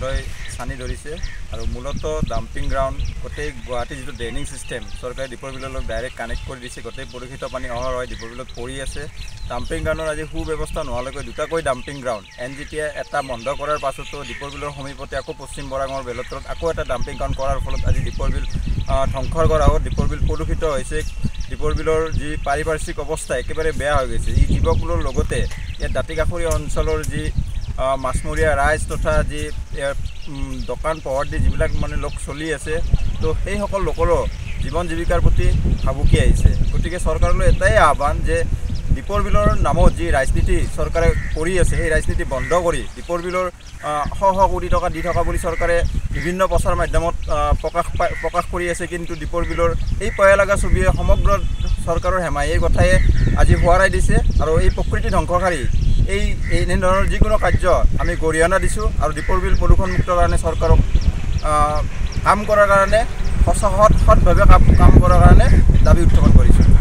বন্ধই ছানি ধৰিছে আৰু মূলত ডাম্পিং গ্ৰাউণ্ড গোটেই গুৱাহাটী যিটো ড্ৰেইনিং ছিষ্টেম চৰকাৰে দীপৰ বিলৰ লগত ডাইৰেক্ট কানেক্ট কৰি দিছে। গোটেই প্ৰদূষিত পানী অহৰ হয় দীপৰ বিলত পৰি আছে। ডাম্পিং গ্ৰাউণ্ডৰ আজি সুব্যৱস্থা নোহোৱালৈকে দুটাকৈ ডাম্পিং গ্ৰাউণ্ড NGTয়ে এটা বন্ধ কৰাৰ পাছতো দীপৰ বিলৰ সমীপতে আকৌ পশ্চিম বৰাঙৰ বেলতলত আকৌ এটা ডাম্পিং গ্ৰাউণ্ড কৰাৰ ফলত আজি দীপৰ বিল ধ্বংসৰ কৰা হ'ল। দীপৰ বিল প্ৰদূষিত হৈছে। দীপৰ বিলৰ যি পাৰিপাৰ্শ্বিক অৱস্থা একেবাৰে বেয়া হৈ গৈছে। এই জীৱকুলৰ লগতে ইয়াত দাঁতিকাষৰীয়া অঞ্চলৰ যি মাছমৰীয়া ৰাইজ তথা যি দোকান পোহৰ দি যিবিলাক মানে লোক চলি আছে, তো সেইসকল লোকৰো জীৱন জীৱিকাৰ প্ৰতি ভাবুকি আহিছে। গতিকে চৰকাৰলৈ এটাই আহ্বান যে দীপৰ বিলৰ নামত যি ৰাজনীতি চৰকাৰে কৰি আছে সেই ৰাজনীতি বন্ধ কৰি দীপৰ বিলৰ শ কোটি টকা দি থকা বুলি চৰকাৰে বিভিন্ন প্ৰচাৰ মাধ্যমত প্ৰকাশ কৰি আছে। কিন্তু দীপৰ বিলৰ এই পয়া লগা ছবিয়ে সমগ্ৰ চৰকাৰৰ হেমাহিৰ কথাই আজি সোঁৱৰাই দিছে। আৰু এই প্ৰকৃতি ধ্বংসকাৰী এনেধৰণৰ যিকোনো কাৰ্য আমি গৰিহণা দিছোঁ আৰু দীপৰ বিল প্ৰদূষণমুক্তৰ কাৰণে চৰকাৰক কাম কৰাৰ কাৰণে সৎভাৱে কাম কৰাৰ কাৰণে দাবী উত্থাপন কৰিছোঁ।